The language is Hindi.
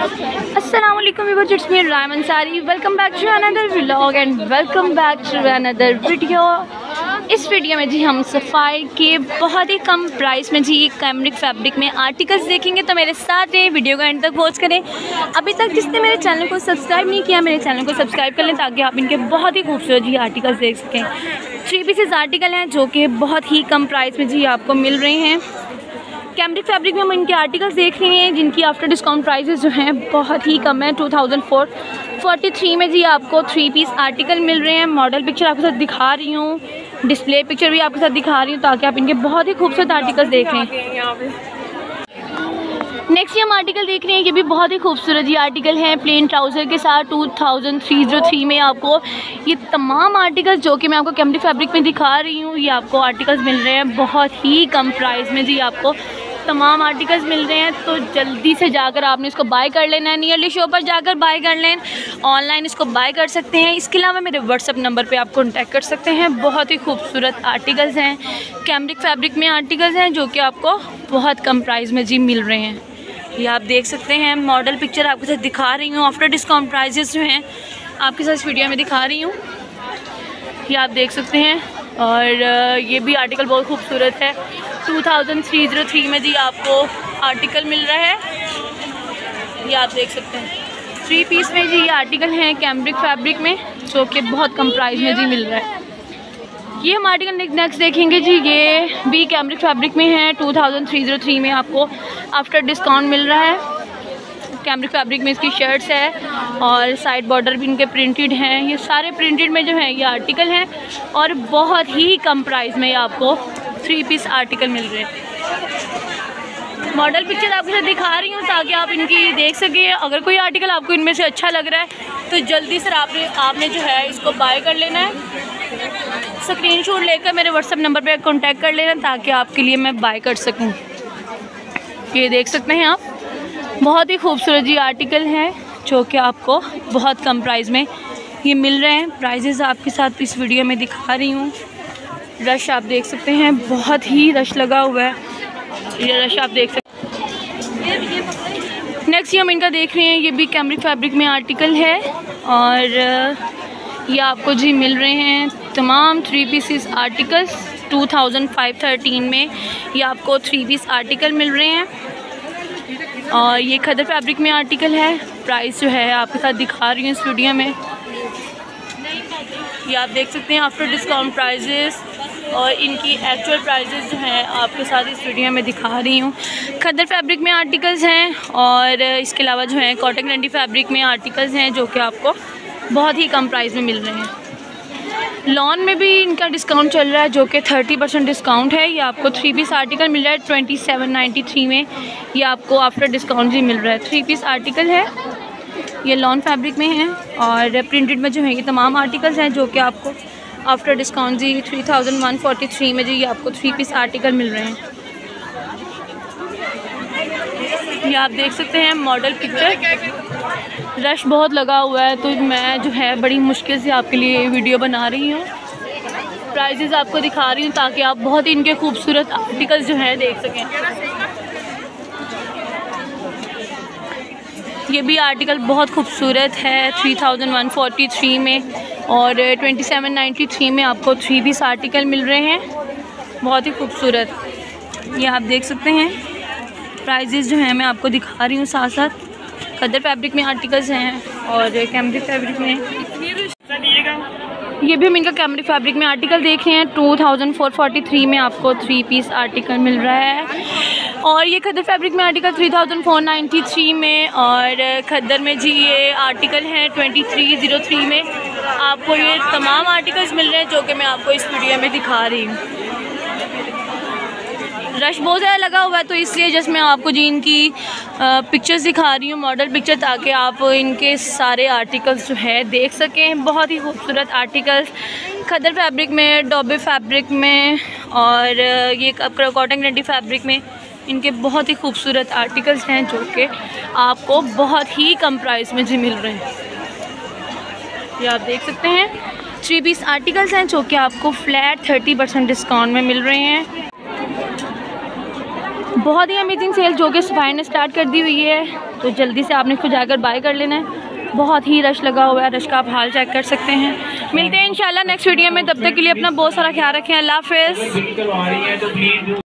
अस्सलाम वालेकुम viewers, it's me Raim Ansari. Welcome back to another vlog and welcome back to another video. इस वीडियो में जी हम सफ़ाई के बहुत ही कम प्राइस में जी कैमरिक फैब्रिक में आर्टिकल्स देखेंगे, तो मेरे साथ रहे, वीडियो को एंड तक वॉच करें। अभी तक जिसने मेरे चैनल को सब्सक्राइब नहीं किया, मेरे चैनल को सब्सक्राइब कर लें ताकि आप इनके बहुत ही खूबसूरत जी आर्टिकल्स देख सकें। 3 पीसेस आर्टिकल हैं जो कि बहुत ही कम प्राइस में जी आपको मिल रहे हैं। कैमरिक फैब्रिक में हम इनके आर्टिकल्स देख रहे हैं जिनकी आफ्टर डिस्काउंट प्राइसेस जो हैं बहुत ही कम है। 2443 में जी आपको 3 पीस आर्टिकल मिल रहे हैं। मॉडल पिक्चर आपके साथ दिखा रही हूँ, डिस्प्ले पिक्चर भी आपके साथ दिखा रही हूँ ताकि आप इनके बहुत ही खूबसूरत आर्टिकल्स देख लें। नेक्स्ट हम आर्टिकल देख रहे हैं, ये भी बहुत ही खूबसूरत ये आर्टिकल है प्लेन ट्राउज़र के साथ। 2303 में आपको ये तमाम आर्टिकल्स जो कि मैं आपको कैमरिक फैब्रिक में दिखा रही हूँ, ये आपको आर्टिकल्स मिल रहे हैं बहुत ही कम प्राइस में जी आपको तमाम आर्टिकल्स मिल रहे हैं। तो जल्दी से जाकर आपने इसको बाय कर लेना है, नियरली शॉप पर जाकर बाय कर लें। ऑनलाइन इसको बाय कर सकते हैं। इसके अलावा मेरे व्हाट्सअप नंबर पे आप कॉन्टैक्ट कर सकते हैं। बहुत ही खूबसूरत आर्टिकल्स हैं, कैमरिक फैब्रिक में आर्टिकल्स हैं जो कि आपको बहुत कम प्राइस में जी मिल रहे हैं। ये आप देख सकते हैं, मॉडल पिक्चर आपके साथ दिखा रही हूँ। आफ्टर डिस्काउंट प्राइजेस जो हैं आपके साथ इस वीडियो में दिखा रही हूँ, ये आप देख सकते हैं। और ये भी आर्टिकल बहुत खूबसूरत है। 2303 में जी आपको आर्टिकल मिल रहा है, ये आप देख सकते हैं। 3 पीस में जी ये आर्टिकल हैं कैमरिक फैब्रिक में जो कि बहुत कम प्राइस में जी मिल रहा है। ये हम आर्टिकल नेक्स्ट देखेंगे जी, ये भी कैमरिक फैब्रिक में है। 2303 में आपको आफ्टर डिस्काउंट मिल रहा है। कैमरिक फैब्रिक में इसकी शर्ट्स है और साइड बॉर्डर भी इनके प्रिंटेड हैं। ये सारे प्रिंटेड में जो है ये आर्टिकल हैं और बहुत ही कम प्राइस में ये आपको 3 पीस आर्टिकल मिल रहे हैं। मॉडल पिक्चर आपके साथ दिखा रही हूँ ताकि आप इनकी देख सकें। अगर कोई आर्टिकल आपको इनमें से अच्छा लग रहा है तो जल्दी से आपने जो है इसको बाय कर लेना है। स्क्रीनशॉट लेकर मेरे व्हाट्सअप नंबर पे कांटेक्ट कर लेना ताकि आपके लिए मैं बाय कर सकूँ। ये देख सकते हैं आप, बहुत ही खूबसूरत ये आर्टिकल हैं जो कि आपको बहुत कम प्राइस में ये मिल रहे हैं। प्राइजेज़ आपके साथ इस वीडियो में दिखा रही हूँ। रश आप देख सकते हैं, बहुत ही रश लगा हुआ है, ये रश आप देख सकते हैं। नेक्स्ट हम इनका देख रहे हैं, ये भी कैमरिक फैब्रिक में आर्टिकल है और ये आपको जी मिल रहे हैं तमाम 3 पीसेस आर्टिकल्स। 2513 में ये आपको 3 पीस आर्टिकल मिल रहे हैं और ये खदर फैब्रिक में आर्टिकल है। प्राइस जो है आपके साथ दिखा रही हूँ इस वीडियो में, ये आप देख सकते हैं आफ्टर डिस्काउंट प्राइजेस और इनकी एक्चुअल प्राइजेस जो हैं आपके साथ इस वीडियो में दिखा रही हूँ। खदर फैब्रिक में आर्टिकल्स हैं और इसके अलावा जो है कॉटन कैंडी फैब्रिक में आर्टिकल्स हैं जो कि आपको बहुत ही कम प्राइस में मिल रहे हैं। लॉन में भी इनका डिस्काउंट चल रहा है जो कि 30% डिस्काउंट है। ये आपको 3 पीस आर्टिकल मिल रहा है 2793 में, ये आपको आफ्टर डिस्काउंट भी मिल रहा है। 3 पीस आर्टिकल है, ये लॉन फैब्रिक में है और प्रिंटेड में जो है ये तमाम आर्टिकल्स हैं जो कि आपको आफ्टर डिस्काउंट जी 3143 में जी ये आपको 3 पीस आर्टिकल मिल रहे हैं। ये आप देख सकते हैं मॉडल पिक्चर। रश बहुत लगा हुआ है तो मैं जो है बड़ी मुश्किल से आपके लिए वीडियो बना रही हूँ। प्राइसेस आपको दिखा रही हूँ ताकि आप बहुत ही इनके खूबसूरत आर्टिकल्स जो हैं देख सकें। ये भी आर्टिकल बहुत खूबसूरत है 3143 में और 2793 में आपको 3 पीस आर्टिकल मिल रहे हैं, बहुत ही खूबसूरत। ये आप देख सकते हैं, प्राइजेस जो हैं मैं आपको दिखा रही हूँ साथ साथ। खदर फैब्रिक में आर्टिकल्स हैं और कैमरिक फैब्रिक में, ये भी हम इनका कैमरिक फैब्रिक में आर्टिकल देख रहे हैं। 2443 में आपको 3 पीस आर्टिकल मिल रहा है और ये खदर फैब्रिक में आर्टिकल 3493 में और खदर में जी ये आर्टिकल हैं 2303 में। आपको ये तमाम आर्टिकल्स मिल रहे हैं जो कि मैं आपको इस वीडियो में दिखा रही हूँ। रश बहुत ज़्यादा लगा हुआ है तो इसलिए जस्ट मैं आपको जी इनकी पिक्चर्स दिखा रही हूँ, मॉडल पिक्चर, ताकि आप इनके सारे आर्टिकल्स जो है देख सकें। बहुत ही खूबसूरत आर्टिकल्स खदर फैब्रिक में, डॉबे फैब्रिक में और ये कॉटन कैंडी फैब्रिक में इनके बहुत ही खूबसूरत आर्टिकल्स हैं जो कि आपको बहुत ही कम प्राइस में जी मिल रहे हैं। ये आप देख सकते हैं 3 पीस आर्टिकल्स हैं जो कि आपको फ्लैट 30% डिस्काउंट में मिल रहे हैं। बहुत ही अमेजिंग सेल जो कि सफ़ाई ने स्टार्ट कर दी हुई है, तो जल्दी से आपने इसको जाकर बाय कर लेना है। बहुत ही रश लगा हुआ है, रश का आप हाल चेक कर सकते हैं। मिलते हैं इंशाल्लाह नेक्स्ट वीडियो में, तब तक के लिए अपना बहुत सारा ख्याल रखें। अल्लाह हाफ़िज़।